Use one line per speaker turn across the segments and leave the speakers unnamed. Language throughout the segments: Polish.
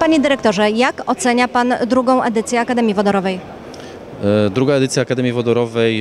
Panie dyrektorze, jak ocenia Pan drugą edycję Akademii Wodorowej?
Druga edycja Akademii Wodorowej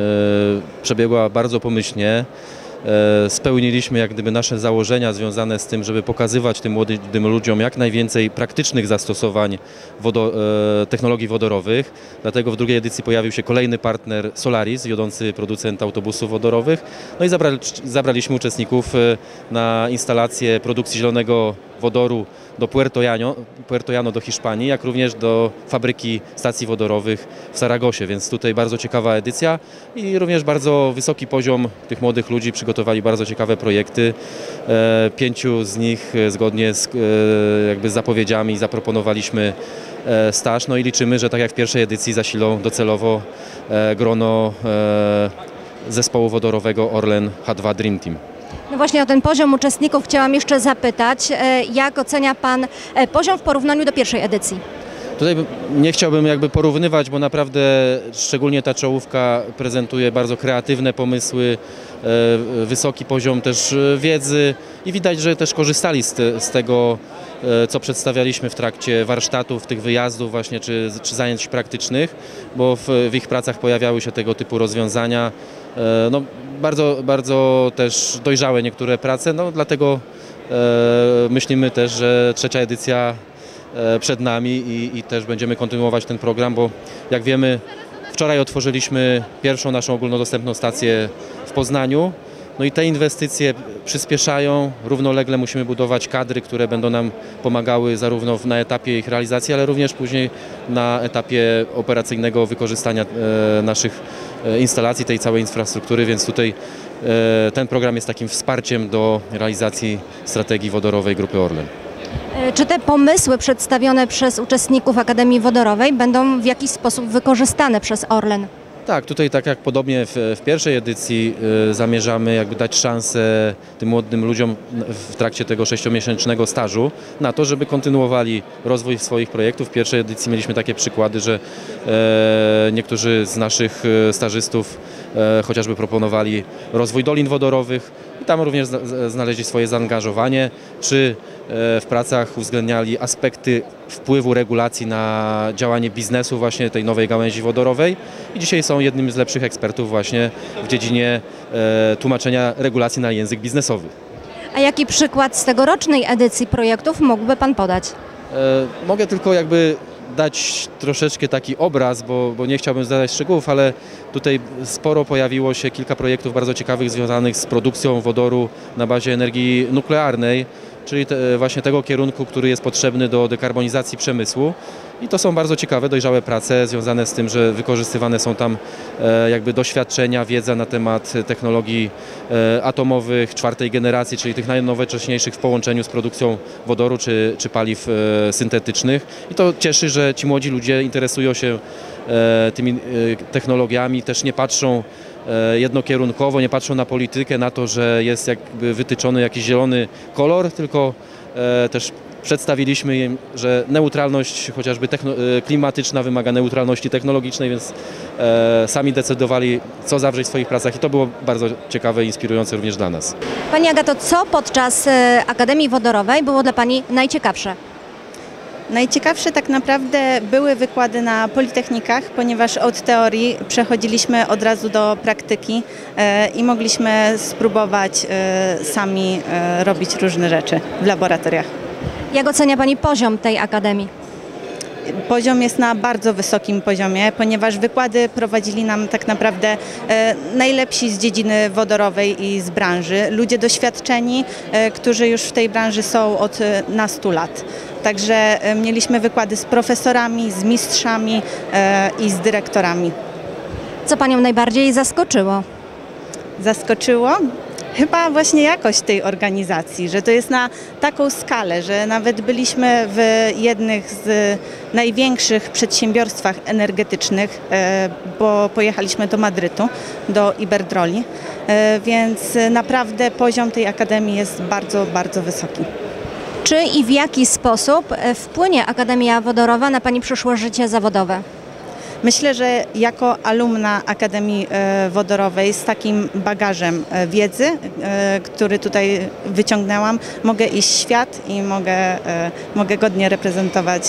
przebiegła bardzo pomyślnie. Spełniliśmy jak gdyby nasze założenia związane z tym, żeby pokazywać tym młodym ludziom jak najwięcej praktycznych zastosowań technologii wodorowych. Dlatego w drugiej edycji pojawił się kolejny partner Solaris, wiodący producent autobusów wodorowych. No i zabraliśmy uczestników na instalację produkcji zielonego wodoru do Puerto Llano do Hiszpanii, jak również do fabryki stacji wodorowych w Saragosie, więc tutaj bardzo ciekawa edycja i również bardzo wysoki poziom tych młodych ludzi. Przygotowali bardzo ciekawe projekty. 5 z nich zgodnie z jakby zapowiedziami zaproponowaliśmy staż, no i liczymy, że tak jak w pierwszej edycji zasilą docelowo grono zespołu wodorowego Orlen H2 Dream Team.
No właśnie o ten poziom uczestników chciałam jeszcze zapytać. Jak ocenia Pan poziom w porównaniu do pierwszej edycji?
Tutaj nie chciałbym jakby porównywać, bo naprawdę szczególnie ta czołówka prezentuje bardzo kreatywne pomysły, wysoki poziom też wiedzy i widać, że też korzystali z tego, co przedstawialiśmy w trakcie warsztatów, tych wyjazdów właśnie, czy zajęć praktycznych, bo w ich pracach pojawiały się tego typu rozwiązania. No, bardzo też dojrzałe niektóre prace, no dlatego myślimy też, że trzecia edycja przed nami i też będziemy kontynuować ten program, bo jak wiemy, wczoraj otworzyliśmy pierwszą naszą ogólnodostępną stację w Poznaniu. No i te inwestycje przyspieszają, równolegle musimy budować kadry, które będą nam pomagały zarówno na etapie ich realizacji, ale również później na etapie operacyjnego wykorzystania naszych instalacji, tej całej infrastruktury, więc tutaj ten program jest takim wsparciem do realizacji strategii wodorowej Grupy Orlen.
Czy te pomysły przedstawione przez uczestników Akademii Wodorowej będą w jakiś sposób wykorzystane przez Orlen?
Tak, tutaj tak jak podobnie w pierwszej edycji zamierzamy jakby dać szansę tym młodym ludziom w trakcie tego 6-miesięcznego stażu na to, żeby kontynuowali rozwój swoich projektów. W pierwszej edycji mieliśmy takie przykłady, że niektórzy z naszych stażystów chociażby proponowali rozwój dolin wodorowych i tam również znaleźli swoje zaangażowanie, czy w pracach uwzględniali aspekty wpływu regulacji na działanie biznesu właśnie tej nowej gałęzi wodorowej i dzisiaj są jednym z lepszych ekspertów właśnie w dziedzinie tłumaczenia regulacji na język biznesowy.
A jaki przykład z tegorocznej edycji projektów mógłby Pan podać?
Mogę tylko jakby dać troszeczkę taki obraz, bo nie chciałbym zdradzać szczegółów, ale tutaj sporo pojawiło się kilka projektów bardzo ciekawych związanych z produkcją wodoru na bazie energii nuklearnej, czyli właśnie tego kierunku, który jest potrzebny do dekarbonizacji przemysłu. I to są bardzo ciekawe, dojrzałe prace związane z tym, że wykorzystywane są tam jakby doświadczenia, wiedza na temat technologii atomowych czwartej generacji, czyli tych najnowocześniejszych w połączeniu z produkcją wodoru czy paliw syntetycznych. I to cieszy, że ci młodzi ludzie interesują się tymi technologiami, też nie patrzą jednokierunkowo, nie patrzą na politykę, na to, że jest jakby wytyczony jakiś zielony kolor, tylko też przedstawiliśmy im, że neutralność chociażby klimatyczna wymaga neutralności technologicznej, więc sami decydowali, co zawrzeć w swoich pracach i to było bardzo ciekawe i inspirujące również dla nas.
Pani Agato, co podczas Akademii Wodorowej było dla Pani najciekawsze?
Najciekawsze tak naprawdę były wykłady na politechnikach, ponieważ od teorii przechodziliśmy od razu do praktyki i mogliśmy spróbować sami robić różne rzeczy w laboratoriach.
Jak ocenia Pani poziom tej Akademii?
Poziom jest na bardzo wysokim poziomie, ponieważ wykłady prowadzili nam tak naprawdę najlepsi z dziedziny wodorowej i z branży. Ludzie doświadczeni, którzy już w tej branży są od nastu lat. Także mieliśmy wykłady z profesorami, z mistrzami i z dyrektorami.
Co Panią najbardziej zaskoczyło?
Zaskoczyło? Chyba właśnie jakość tej organizacji, że to jest na taką skalę, że nawet byliśmy w jednych z największych przedsiębiorstwach energetycznych, bo pojechaliśmy do Madrytu, do Iberdroli, więc naprawdę poziom tej akademii jest bardzo, bardzo wysoki.
Czy i w jaki sposób wpłynie Akademia Wodorowa na Pani przyszłe życie zawodowe?
Myślę, że jako alumna Akademii Wodorowej z takim bagażem wiedzy, który tutaj wyciągnęłam, mogę iść w świat i mogę godnie reprezentować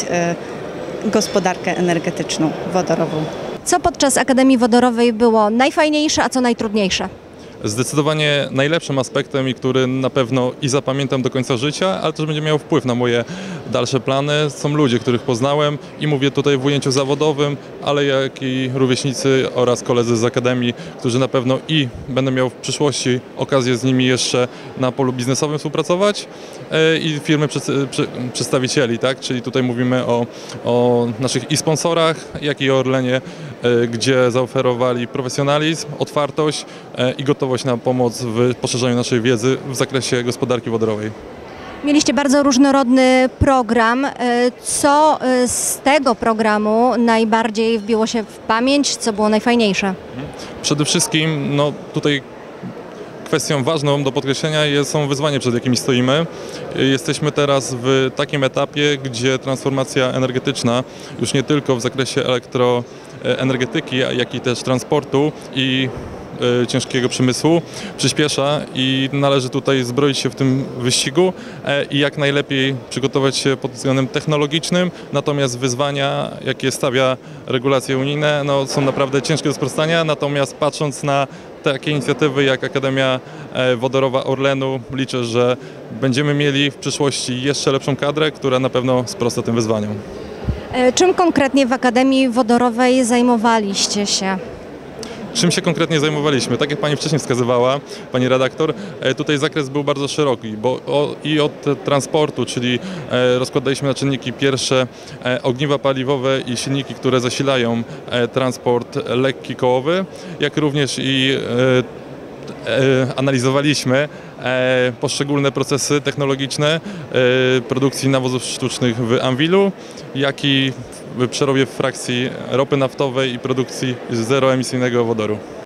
gospodarkę energetyczną wodorową.
Co podczas Akademii Wodorowej było najfajniejsze, a co najtrudniejsze?
Zdecydowanie najlepszym aspektem i który na pewno i zapamiętam do końca życia, ale też będzie miał wpływ na moje dalsze plany, są ludzie, których poznałem i mówię tutaj w ujęciu zawodowym, ale jak i rówieśnicy oraz koledzy z Akademii, którzy na pewno i będę miał w przyszłości okazję z nimi jeszcze na polu biznesowym współpracować i firmy przedstawicieli, tak? Czyli tutaj mówimy o naszych i sponsorach, jak i o Orlenie, gdzie zaoferowali profesjonalizm, otwartość i gotowość na pomoc w poszerzaniu naszej wiedzy w zakresie gospodarki wodorowej.
Mieliście bardzo różnorodny program. Co z tego programu najbardziej wbiło się w pamięć, co było najfajniejsze?
Przede wszystkim tutaj kwestią ważną do podkreślenia są wyzwania, przed jakimi stoimy. Jesteśmy teraz w takim etapie, gdzie transformacja energetyczna już nie tylko w zakresie elektroenergetyki, jak i też transportu i ciężkiego przemysłu przyspiesza i należy tutaj zbroić się w tym wyścigu i jak najlepiej przygotować się pod względem technologicznym, natomiast wyzwania, jakie stawia regulacje unijne, są naprawdę ciężkie do sprostania, natomiast patrząc na takie inicjatywy jak Akademia Wodorowa Orlenu, liczę, że będziemy mieli w przyszłości jeszcze lepszą kadrę, która na pewno sprosta tym wyzwaniom.
Czym konkretnie w Akademii Wodorowej zajmowaliście się?
Czym się konkretnie zajmowaliśmy? Tak jak Pani wcześniej wskazywała, Pani redaktor, tutaj zakres był bardzo szeroki, bo i od transportu, czyli rozkładaliśmy na czynniki pierwsze ogniwa paliwowe i silniki, które zasilają transport lekki kołowy, jak również i analizowaliśmy poszczególne procesy technologiczne produkcji nawozów sztucznych w Anwilu, jak i w przerobie frakcji ropy naftowej i produkcji zeroemisyjnego wodoru.